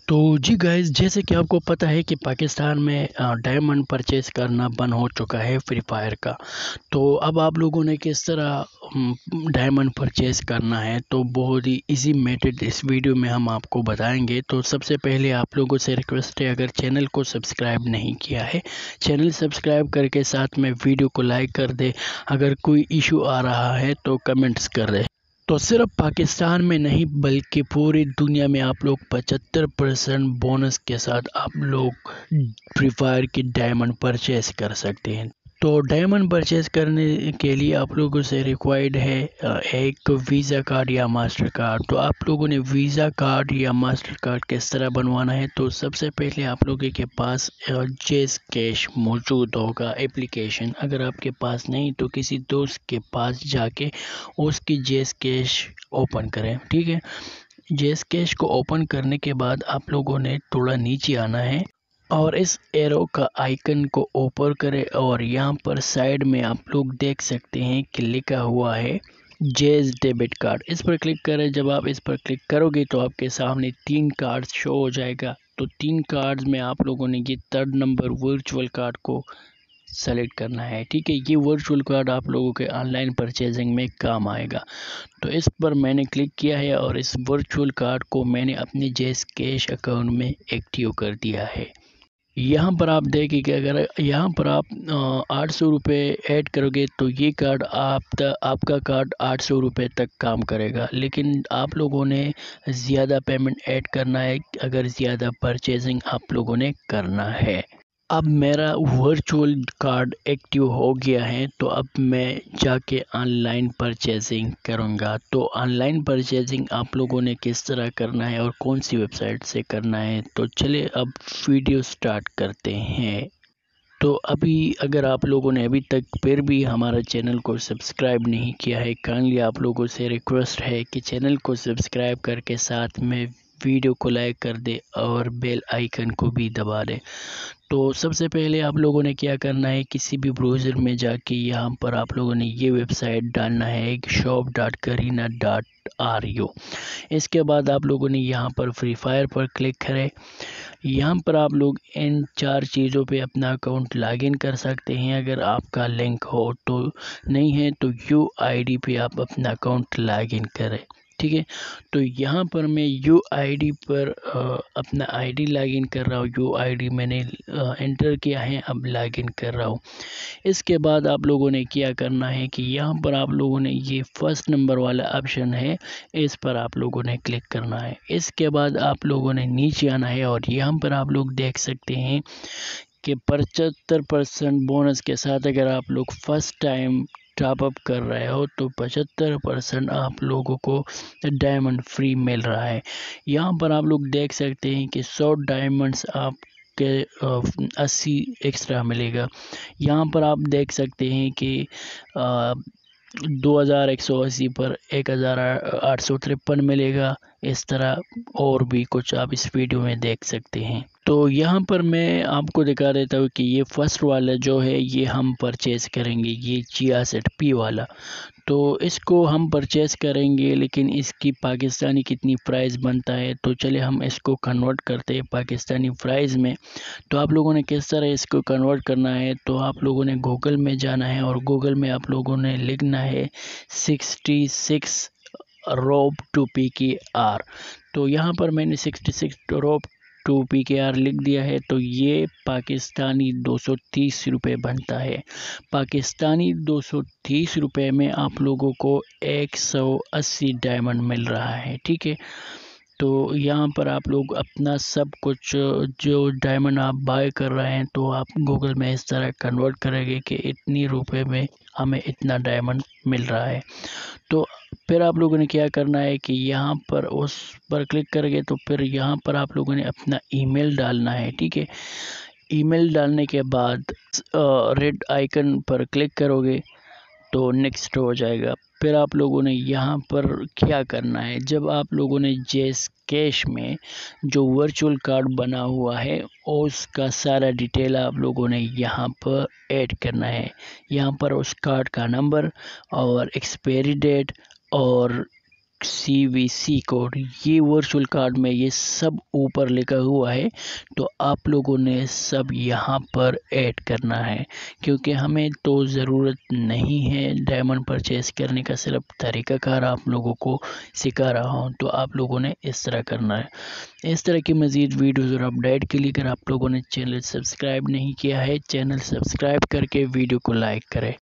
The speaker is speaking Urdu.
تو جی گائز، جیسے کہ آپ کو پتہ ہے کہ پاکستان میں ڈائمنڈ پرچیز کرنا بند ہو چکا ہے فری فائر کا۔ تو اب آپ لوگوں نے کس طرح ڈائمنڈ پرچیز کرنا ہے، تو بہت ہی ایزی میتھڈ اس ویڈیو میں ہم آپ کو بتائیں گے۔ تو سب سے پہلے آپ لوگوں سے ریکویسٹ ہے، اگر چینل کو سبسکرائب نہیں کیا ہے، چینل سبسکرائب کر کے ساتھ میں ویڈیو کو لائک کر دے۔ اگر کوئی ایشو آ رہا ہے تو کمنٹس کر دے۔ تو صرف پاکستان میں نہیں بلکہ پوری دنیا میں آپ لوگ 75% بونس کے ساتھ آپ لوگ فری فائر کی ڈائمنڈ پرچیز کر سکتے ہیں۔ تو ڈائمنڈ پرچیز کرنے کے لیے آپ لوگوں سے ریکوائرڈ ہے ایک ویزا کارڈ یا ماسٹر کارڈ۔ تو آپ لوگوں نے ویزا کارڈ یا ماسٹر کارڈ کس طرح بنوانا ہے، تو سب سے پہلے آپ لوگوں کے پاس جیز کیش موجود ہوگا اپلیکیشن۔ اگر آپ کے پاس نہیں تو کسی دوست کے پاس جا کے اس کی جیز کیش اوپن کریں، ٹھیک ہے۔ جیز کیش کو اوپن کرنے کے بعد آپ لوگوں نے تھوڑا نیچے آنا ہے اور اس ایرو کا آئیکن کو اوپر کرے، اور یہاں پر سائیڈ میں آپ لوگ دیکھ سکتے ہیں کہ لکھا ہوا ہے جیز ڈیبٹ کارڈ۔ اس پر کلک کریں۔ جب آپ اس پر کلک کرو گے تو آپ کے سامنے 3 کارڈ شو ہو جائے گا۔ تو 3 کارڈز میں آپ لوگوں نے یہ 3rd نمبر ورچوئل کارڈ کو سلیکٹ کرنا ہے، ٹھیک ہے۔ یہ ورچوئل کارڈ آپ لوگوں کے آن لائن پرچیزنگ میں کام آئے گا۔ تو اس پر میں نے کلک کیا ہے اور اس ورچوئل کارڈ کو میں نے اپنے جیز کیش اکاؤنٹ میں ایکٹیو کر دیا ہے۔ یہاں پر آپ دیکھیں کہ اگر یہاں پر آپ 800 روپے ایڈ کرو گے تو یہ کارڈ آپ کا کارڈ 800 روپے تک کام کرے گا، لیکن آپ لوگوں نے زیادہ پیمنٹ ایڈ کرنا ہے اگر زیادہ پرچیزنگ آپ لوگوں نے کرنا ہے۔ اب میرا ورچوئل کارڈ ایکٹیو ہو گیا ہے، تو اب میں جا کے آن لائن پرچیزنگ کروں گا۔ تو آن لائن پرچیزنگ آپ لوگوں نے کس طرح کرنا ہے اور کون سی ویب سائٹ سے کرنا ہے، تو چلے اب ویڈیو سٹارٹ کرتے ہیں۔ تو ابھی اگر آپ لوگوں نے ابھی تک پھر بھی ہمارا چینل کو سبسکرائب نہیں کیا ہے، کائنڈلی آپ لوگوں سے ریکویسٹ ہے کہ چینل کو سبسکرائب کر کے ساتھ میں ویڈیو کو لائک کر دے اور بیل آئیکن کو بھی دبا دے۔ تو سب سے پہلے آپ لوگوں نے کیا کرنا ہے، کسی بھی براؤزر میں جا کے یہاں پر آپ لوگوں نے یہ ویب سائٹ ڈالنا ہے shop.garena.ru۔ اس کے بعد آپ لوگوں نے یہاں پر فری فائر پر کلک کرے۔ یہاں پر آپ لوگ ان 4 چیزوں پہ اپنا اکاؤنٹ لاگ ان کر سکتے ہیں اگر آپ کا لنک ہو، تو نہیں ہے تو یو آئی ڈی پہ آپ اپنا اکاؤنٹ لاگ ان کریں، ٹھیک ہے۔ تو یہاں پر میں یو آئی ڈی پر اپنا آئی ڈی لاگ ان کر رہا ہوں۔ یو آئی ڈی میں نے انٹر کیا ہے، اب لاگ ان کر رہا ہوں۔ اس کے بعد آپ لوگوں نے کیا کرنا ہے کہ یہاں پر آپ لوگوں نے یہ 1st نمبر والا آپشن ہے، اس پر آپ لوگوں نے کلک کرنا ہے۔ اس کے بعد آپ لوگوں نے نیچے آنا ہے اور یہاں پر آپ لوگ دیکھ سکتے ہیں کہ 75% بونس کے ساتھ اگر آپ لوگ فرسٹ ٹائم ٹاپ اپ کر رہے ہو تو 75% آپ لوگوں کو ڈائمنڈ فری مل رہا ہے۔ یہاں پر آپ لوگ دیکھ سکتے ہیں کہ 100 ڈائمنڈز آپ کے 80 ایکسٹرا ملے گا۔ یہاں پر آپ دیکھ سکتے ہیں کہ 2180 پر 1853 ملے گا۔ اس طرح اور بھی کچھ آپ اس ویڈیو میں دیکھ سکتے ہیں۔ تو یہاں پر میں آپ کو دکھا دیتا ہوں کہ یہ فرسٹ والا جو ہے یہ ہم پرچیز کریں گے، یہ 66P والا۔ تو اس کو ہم پرچیز کریں گے، لیکن اس کی پاکستانی کتنی پرائز بنتا ہے، تو چلے ہم اس کو کنورٹ کرتے ہیں پاکستانی پرائز میں۔ تو آپ لوگوں نے کس طرح اس کو کنورٹ کرنا ہے، تو آپ لوگوں نے گوگل میں جانا ہے اور گوگل میں آپ لوگوں نے لکھنا ہے 66 روب 2PKR۔ تو یہاں پر میں نے 66 روب 2PKR لکھ دیا ہے، تو یہ پاکستانی 230 روپے بنتا ہے۔ پاکستانی 230 روپے میں آپ لوگوں کو 180 ڈائمنڈ مل رہا ہے، ٹھیک ہے۔ تو یہاں پر آپ لوگ اپنا سب کچھ جو ڈائمنڈ آپ بائی کر رہے ہیں تو آپ گوگل میں اس طرح کنورٹ کریں گے کہ اتنی روپے میں ہمیں اتنا ڈائمنڈ مل رہا ہے۔ تو پھر آپ لوگوں نے کیا کرنا ہے کہ یہاں پر اس پر کلک کریں گے تو پھر یہاں پر آپ لوگوں نے اپنا ای میل ڈالنا ہے، ٹھیک ہے۔ ای میل ڈالنے کے بعد ریڈ آئیکن پر کلک کرو گے تو نیکسٹ ہو جائے گا۔ پھر آپ لوگوں نے یہاں پر کیا کرنا ہے، جب آپ لوگوں نے جیز کیش میں جو ورچوئل کارڈ بنا ہوا ہے اس کا سارا ڈیٹیل آپ لوگوں نے یہاں پر ایڈ کرنا ہے۔ یہاں پر اس کارڈ کا نمبر اور ایکسپائری ڈیٹ اور CVC کوڈ، یہ ورچوئل کارڈ میں یہ سب اوپر لکھا ہوا ہے، تو آپ لوگوں نے سب یہاں پر ایڈ کرنا ہے، کیونکہ ہمیں تو ضرورت نہیں ہے ڈائمنڈ پرچیز کرنے کا، صرف طریقہ کار آپ لوگوں کو سکھا رہا ہوں، تو آپ لوگوں نے اس طرح کرنا ہے۔ اس طرح کی مزید ویڈیوز اور اپڈیٹ کے لیے اگر آپ لوگوں نے چینل سبسکرائب نہیں کیا ہے، چینل سبسکرائب کر کے ویڈیو کو لائک کریں۔